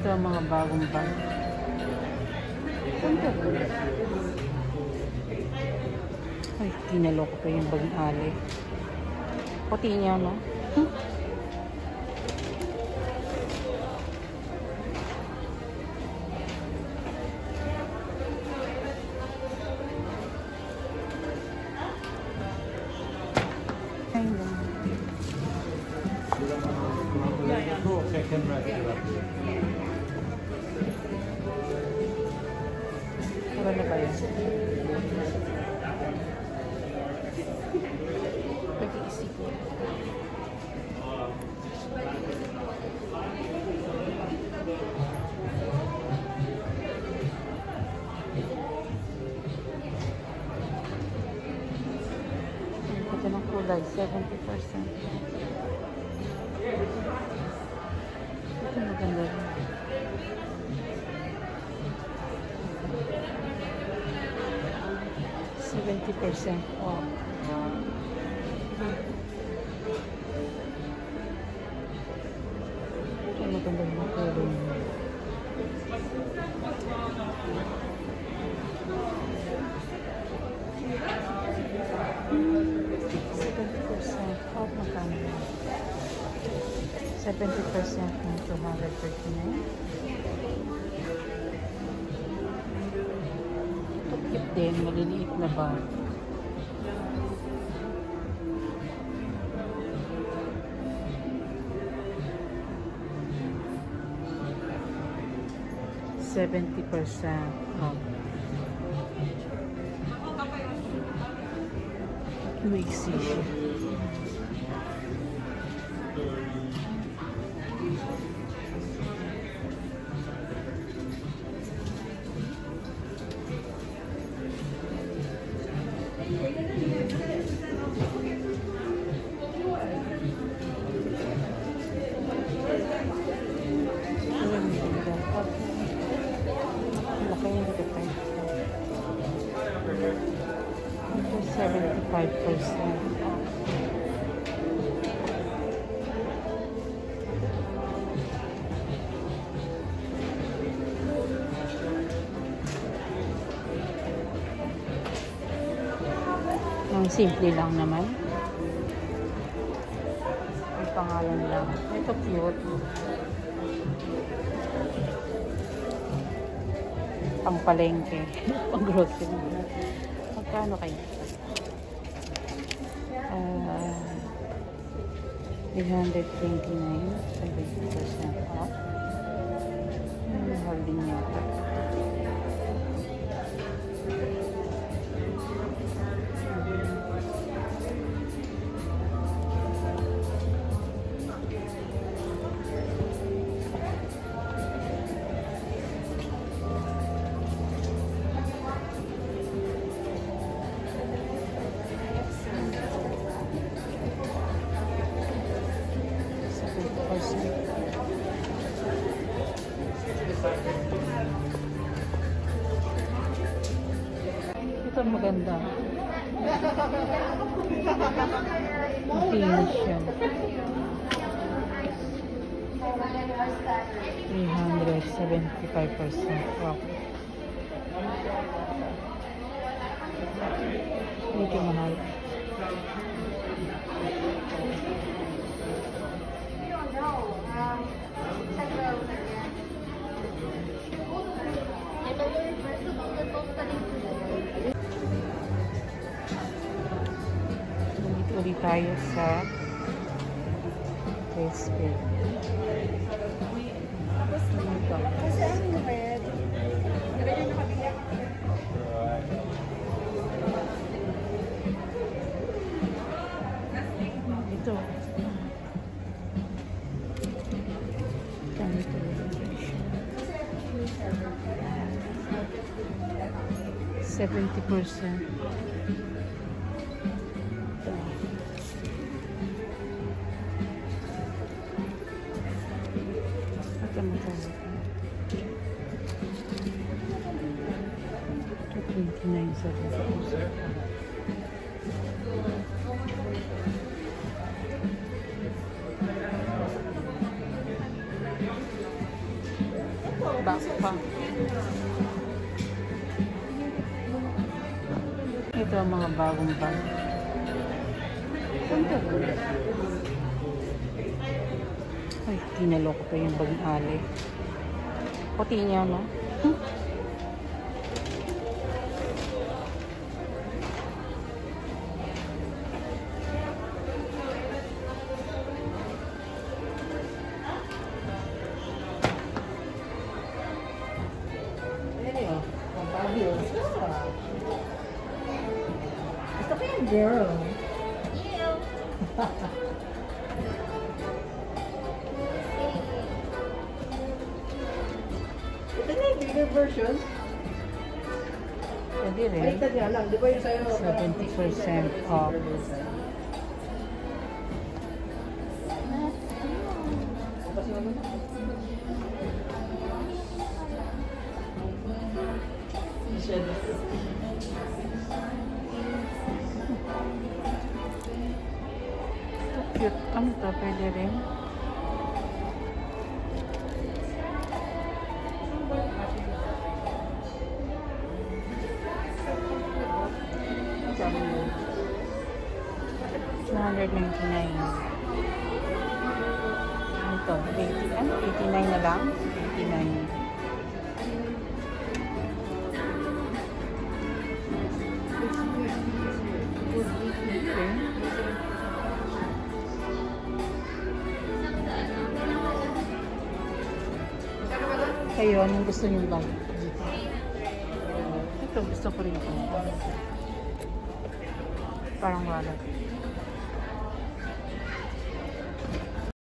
Ito ang mga bagong bag. Ganda rin. Ay, tinaloko pa yung bag ng Ali. Puti niya, no? Ay, no. Wala na ba yan? Pag-iisip ko. Ito ng kulay, 70%. Ito maganda rin. %. Wow. Ito maganda yung kulay. Oh, magkano? 70% ng 239. Ito cute din, maliliit na ba? %70 off. Maiksi siya. Laki yung dito tayo. 75%. Ang simple lang naman. May pangalan lang. Ito cute. Pang palengke. Pang grocery. Magkano kayo? 329, 70% off. Mahal din yata. Ito maganda. Makinis siya. 375% off. Medyo mahal. Ulit tayo sa Westfield. Ito. Ganito. 70%. backpack. Ito ang mga bagong bag. Ay, kinaloko pa yung bag ng Ali. Puti niya, no? Gusto ko yung girl. Ito na yung bigger version. Pwede rin. Baliktad nga lang. Di ba yung sa'yo? 70% off. Cute. Ano to? Pwede rin. $299. Ito, 80, ano? 89 na lang? 89. Okay. Kayo, anong gusto niyong bag? Ito, gusto ko rin ito. Parang wallet.